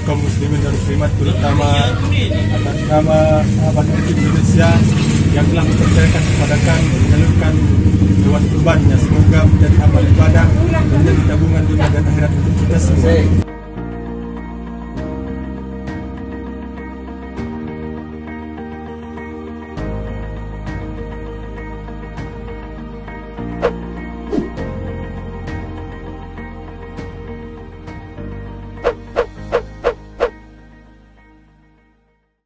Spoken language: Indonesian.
kaum muslimin dan muslimat, terutama atas nama sahabat Indonesia yang telah mempercayakan kepada kami menyalurkan hewan kurbannya. Semoga menjadi amal ibadah dan menjadi tabungan dunia dan akhirat untuk kita semua.